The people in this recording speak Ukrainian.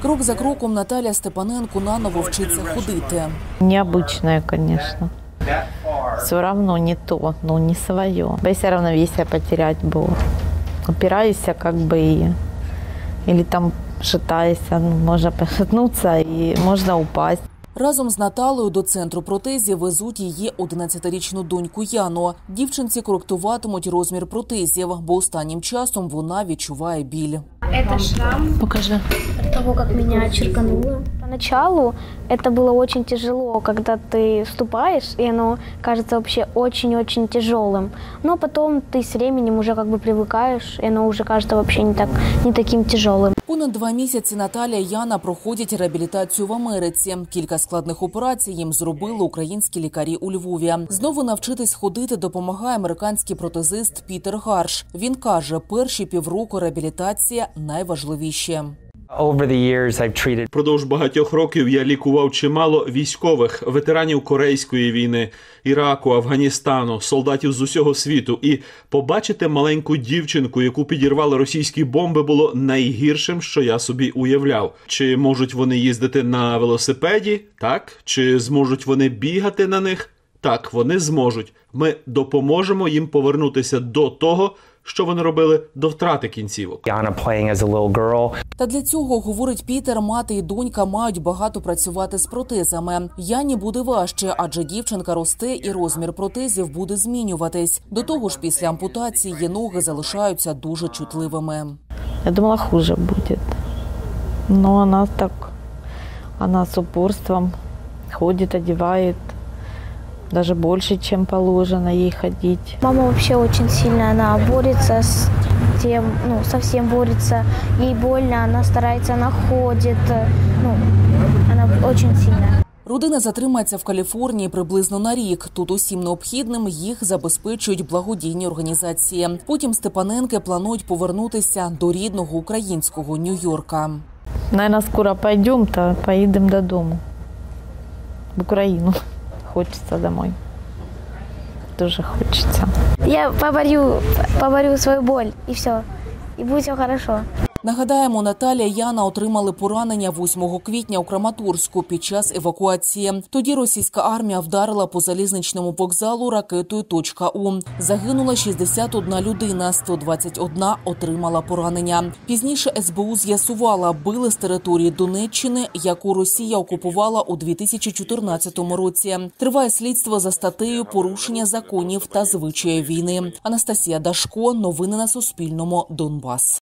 Крок за кроком Наталя Степаненко наново вчиться ходити. Необычное, конечно. Все равно не то, ну не свое. Боюсь равновесие потерять было. Опираюсь как бы или там шатаюсь, можно пошатнуться и можно упасть. Разом з Наталею до центру протезів везуть її 11-річну доньку Яну. Дівчинці коректуватимуть розмір протезів, бо останнім часом вона відчуває біль. Это шрам. Покажи. От того, как меня черкануло. Поначалу это было очень тяжело, когда ты вступаешь, и оно кажется вообще очень-очень тяжелым. Но потом ты с временем уже как бы привыкаешь, и оно уже кажется вообще не таким тяжелым. Понад 2 місяці Наталя і Яна проходять реабілітацію в Америці. Кілька складних операцій їм зробили українські лікарі у Львові. Знову навчитись ходити допомагає американський протезист Пітер Гарш. Він каже, перші півроку реабілітація найважливіші. Продовж багатьох років я лікував чимало військових, ветеранів Корейської війни, Іраку, Афганістану, солдатів з усього світу. І побачити маленьку дівчинку, яку підірвали російські бомби, було найгіршим, що я собі уявляв. Чи можуть вони їздити на велосипеді? Так. Чи зможуть вони бігати на них? Так, вони зможуть. Ми допоможемо їм повернутися до того, що вони робили до втрати кінцівок. Та для цього, говорить Пітер, мати і донька мають багато працювати з протезами. Яні буде важче, адже дівчинка росте і розмір протезів буде змінюватись. До того ж, після ампутації її ноги залишаються дуже чутливими. Я думала, хуже будет. Но она с упорством ходит, одевает. Даже больше, чем положено ей ходить. Мама вообще очень сильно, она борется с тем, совсем борется. Ей больно, она старается, она ходит, она очень сильная. Родина затримається в Каліфорнії приблизно на рік. Тут усім необхідним їх забезпечують благодійні організації. Потім Степаненки планують повернутися до рідного українського Нью-Йорка. Наверное, скоро поедем додому, в Украину. Хочется домой. Тоже хочется. Я поборю свою боль, и все. И будет все хорошо. Нагадаємо, Наталя і Яна отримали поранення 8 квітня у Краматорську під час евакуації. Тоді російська армія вдарила по залізничному вокзалу ракетою «У». Загинула 61 людина, 121 отримала поранення. Пізніше СБУ з'ясувала, били з території Донеччини, яку Росія окупувала у 2014 році. Триває слідство за статтею «Порушення законів та звичаїв війни». Анастасія Дашко. Новини на Суспільному. Донбас.